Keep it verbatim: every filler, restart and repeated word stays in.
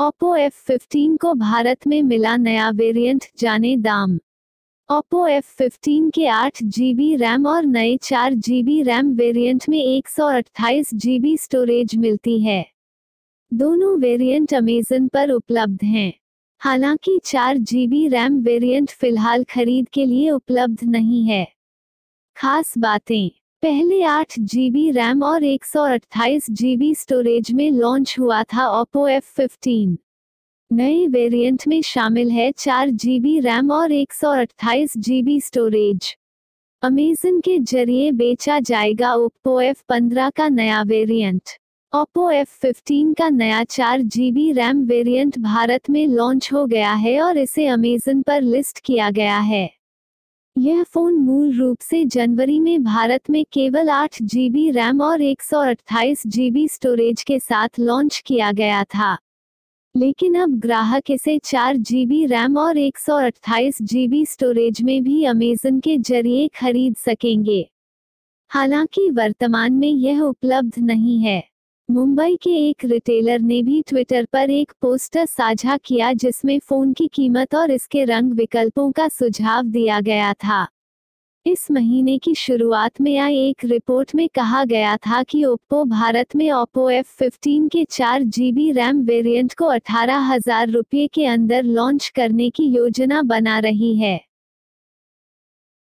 Oppo F fifteen को भारत में मिला नया वेरिएंट, जाने दाम। Oppo एफ फिफ्टीन के आठ जी बी रैम और नए चार जी बी रैम वेरिएंट में एक सौ अट्ठाईस जी बी स्टोरेज मिलती है। दोनों वेरिएंट अमेज़न पर उपलब्ध हैं। हालांकि चार जी बी रैम वेरिएंट फिलहाल खरीद के लिए उपलब्ध नहीं है। खास बातें: पहले आठ जी बी रैम और एक सौ अट्ठाईस जी बी स्टोरेज में लॉन्च हुआ था Oppo एफ फिफ्टीन। नए वेरिएंट में शामिल है चार जी बी रैम और एक सौ अट्ठाईस जी बी स्टोरेज। अमेज़न के जरिए बेचा जाएगा Oppo एफ पंद्रह का नया वेरिएंट। Oppo एफ फिफ्टीन का नया चार G B RAM variant Bharat में लॉन्च हो गया है और इसे अमेज़न पर लिस्ट किया गया है। यह फ़ोन मूल रूप से जनवरी में भारत में केवल आठ जी बी रैम और एक सौ अट्ठाईस जी बी स्टोरेज के साथ लॉन्च किया गया था। लेकिन अब ग्राहक इसे चार जी बी रैम और एक सौ अट्ठाईस जी बी स्टोरेज में भी अमेज़न के जरिए खरीद सकेंगे। हालांकि वर्तमान में यह उपलब्ध नहीं है। मुंबई के एक रिटेलर ने भी ट्विटर पर एक पोस्टर साझा किया जिसमें फ़ोन की कीमत और इसके रंग विकल्पों का सुझाव दिया गया था। इस महीने की शुरुआत में आई एक रिपोर्ट में कहा गया था कि ओप्पो भारत में Oppo एफ फिफ्टीन के चार जी बी रैम वेरिएंट को अठारह हज़ार रुपये के अंदर लॉन्च करने की योजना बना रही है।